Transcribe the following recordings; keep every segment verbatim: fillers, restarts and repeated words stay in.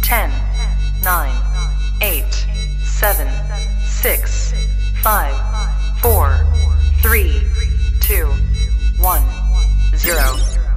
ten, nine, eight, seven, six, five, four, three, two, one, zero.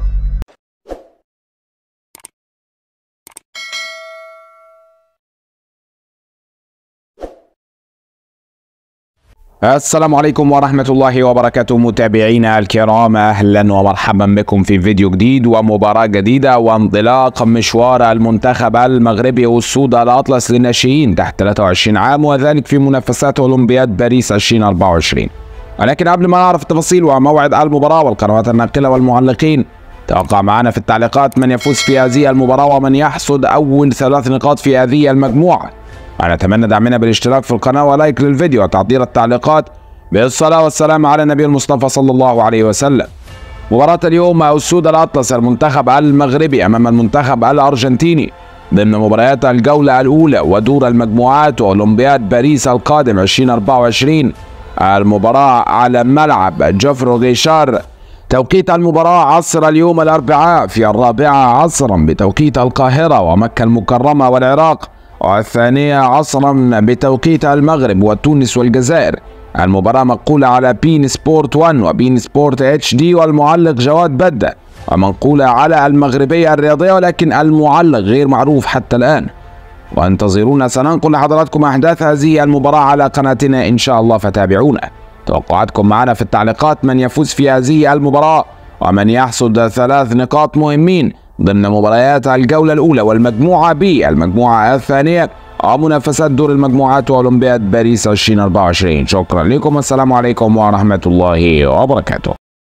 السلام عليكم ورحمة الله وبركاته متابعينا الكرام، أهلا ومرحبا بكم في فيديو جديد ومباراة جديدة وانطلاق مشوار المنتخب المغربي والسود الأطلس للناشئين تحت ثلاثة وعشرين عام، وذلك في منافسات أولمبياد باريس ألفين وأربعة وعشرين. ولكن قبل ما نعرف التفاصيل وموعد المباراة والقنوات الناقلة والمعلقين، توقع معنا في التعليقات من يفوز في هذه المباراة ومن يحصد أول ثلاث نقاط في هذه المجموعة. ونتمنى دعمنا بالاشتراك في القناة ولايك للفيديو وتعطيل التعليقات. بالصلاة والسلام على النبي المصطفى صلى الله عليه وسلم. مباراة اليوم السود الأطلس المنتخب المغربي أمام المنتخب الأرجنتيني ضمن مباريات الجولة الأولى ودور المجموعات وأولمبياد باريس القادم ألفين وأربعة وعشرين. المباراة على ملعب جوفرو غيشار. توقيت المباراة عصر اليوم الأربعاء في الرابعة عصرا بتوقيت القاهرة ومكة المكرمة والعراق، والثانية عصرا بتوقيت المغرب وتونس والجزائر. المباراة مقولة على بين سبورت واحد وبين سبورت اتش دي والمعلق جواد بدة، ومنقولة على المغربية الرياضية ولكن المعلق غير معروف حتى الآن. وانتظرونا، سننقل لحضراتكم أحداث هذه المباراة على قناتنا إن شاء الله، فتابعونا. توقعاتكم معنا في التعليقات من يفوز في هذه المباراة ومن يحصد ثلاث نقاط مهمين ضمن مباريات الجولة الأولى والمجموعة بي المجموعة الثانية ومنافسات دور المجموعات وأولمبياد باريس ألفين وأربعة وعشرين. شكرا لكم والسلام عليكم ورحمة الله وبركاته.